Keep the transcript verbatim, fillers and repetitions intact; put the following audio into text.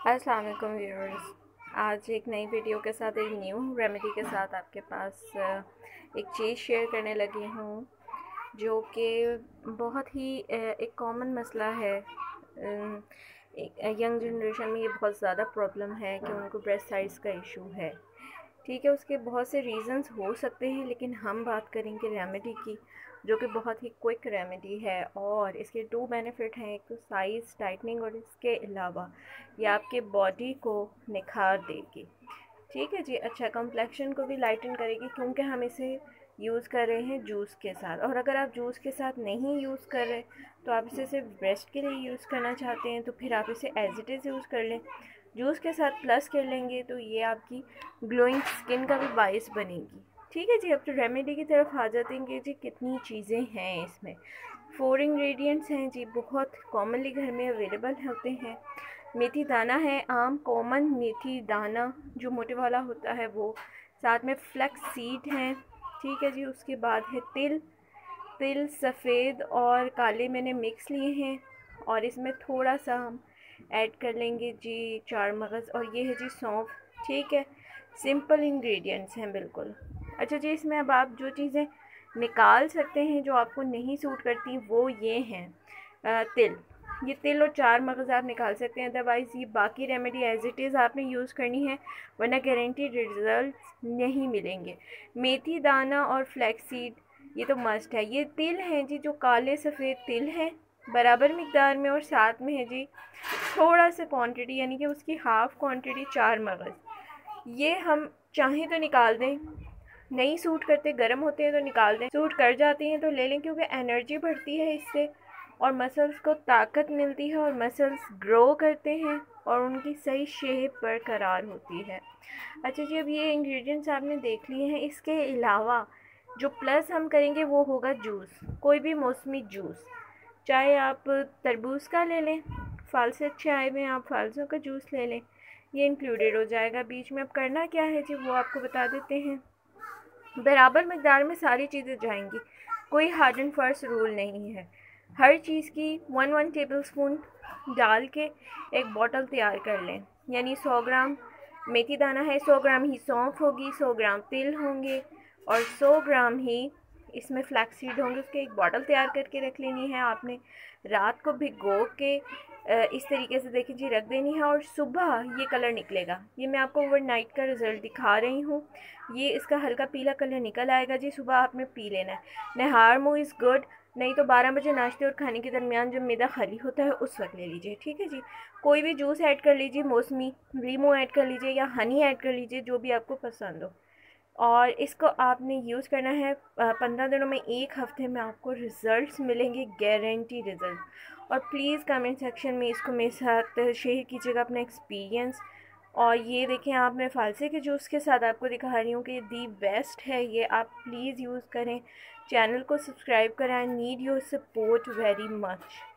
अस्सलाम वालेकुम व्यूअर्स। आज एक नई वीडियो के साथ, एक न्यू रेमेडी के साथ आपके पास एक चीज़ शेयर करने लगी हूँ जो कि बहुत ही एक कॉमन मसला है। यंग जनरेशन में ये बहुत ज़्यादा प्रॉब्लम है कि उनको ब्रेस्ट साइज़ का इशू है। ठीक है, उसके बहुत से रीज़न्स हो सकते हैं, लेकिन हम बात करेंगे रेमेडी की, जो कि बहुत ही क्विक रेमेडी है और इसके टू बेनिफिट हैं। एक तो साइज़ टाइटनिंग, और इसके अलावा ये आपके बॉडी को निखार देगी। ठीक है जी। अच्छा, कम्प्लेक्शन को भी लाइटन करेगी, क्योंकि हम इसे यूज़ कर रहे हैं जूस के साथ। और अगर आप जूस के साथ नहीं यूज़ कर रहे तो आप इसे सिर्फ ब्रेस्ट के लिए यूज़ करना चाहते हैं, तो फिर आप इसे एज इट इज़ यूज़ कर लें। जूस के साथ प्लस कर लेंगे तो ये आपकी ग्लोइंग स्किन का भी बाइस बनेगी। ठीक है जी। अब तो रेमेडी की तरफ आ जाते हैं कि जी कितनी चीज़ें हैं इसमें। फोर इंग्रेडिएंट्स हैं जी, बहुत कॉमनली घर में अवेलेबल होते हैं। मेथी दाना है, आम कॉमन मेथी दाना जो मोटे वाला होता है वो। साथ में फ्लैक्स सीड हैं। ठीक है जी। उसके बाद है तिल। तिल सफ़ेद और काले मैंने मिक्स लिए हैं, और इसमें थोड़ा सा हम ऐड कर लेंगे जी चार मगज़, और ये है जी सौंफ। ठीक है, सिंपल इंग्रेडिएंट्स हैं बिल्कुल। अच्छा जी, इसमें अब आप जो चीज़ें निकाल सकते हैं जो आपको नहीं सूट करती वो ये हैं। आ, तिल, ये तिल और चार मगज़ आप निकाल सकते हैं, अदरवाइज़ ये बाकी रेमेडी एज इट इज़ आपने यूज़ करनी है, वरना गारंटीड रिजल्ट्स नहीं मिलेंगे। मेथी दाना और फ्लैक्स सीड ये तो मस्ट है। ये तिल हैं जी जो काले सफ़ेद तिल हैं, बराबर मिकदार में, और साथ में है जी थोड़ा सा क्वांटिटी, यानी कि उसकी हाफ़ क्वांटिटी चार मगज़। ये हम चाहें तो निकाल दें, नहीं सूट करते, गर्म होते हैं तो निकाल दें, सूट कर जाती हैं तो ले लें, क्योंकि एनर्जी बढ़ती है इससे और मसल्स को ताकत मिलती है और मसल्स ग्रो करते हैं और उनकी सही शेप बरकरार होती है। अच्छा जी, अब ये इंग्रेडिएंट्स आपने देख लिए हैं। इसके अलावा जो प्लस हम करेंगे वो होगा जूस। कोई भी मौसमी जूस, चाहे आप तरबूज का ले लें, फल से अच्छे आए हुए हैं, आप फलों का जूस ले लें, ये इंक्लूडेड हो जाएगा बीच में। अब करना क्या है जी वो आपको बता देते हैं। बराबर मकदार में सारी चीज़ें जाएंगी, कोई हार्ड एंड फास्ट रूल नहीं है। हर चीज़ की वन वन टेबल स्पून डाल के एक बॉटल तैयार कर लें। यानी सौ ग्राम मेथी दाना है, सौ ग्राम ही सौंफ होगी, सौ ग्राम तिल होंगे और सौ ग्राम ही इसमें फ्लैक्स सीड होंगे। उसके एक बॉटल तैयार करके रख लेनी है आपने। रात को भिगो के इस तरीके से देखिए जी रख देनी है, और सुबह ये कलर निकलेगा। ये मैं आपको ओवरनाइट का रिज़ल्ट दिखा रही हूँ। ये इसका हल्का पीला कलर निकल आएगा जी, सुबह आपने पी लेना है। नहार मुँह इज़ गुड, नहीं तो बारह बजे नाश्ते और खाने के दरमियान जब मैदा खाली होता है उस वक्त ले लीजिए। ठीक है जी। कोई भी जूस ऐड कर लीजिए, मौसमी लीमू ऐड कर लीजिए या हनी ऐड कर लीजिए, जो भी आपको पसंद हो। और इसको आपने यूज़ करना है पंद्रह दिनों में, एक हफ्ते में आपको रिज़ल्ट्स मिलेंगे, गारंटी रिज़ल्ट। और प्लीज़ कमेंट सेक्शन में इसको मेरे साथ शेयर कीजिएगा अपना एक्सपीरियंस। और ये देखें, आप मैं फालसे के जूस के साथ आपको दिखा रही हूँ कि दी बेस्ट है ये, आप प्लीज़ यूज़ करें। चैनल को सब्सक्राइब करें। I need your support very much.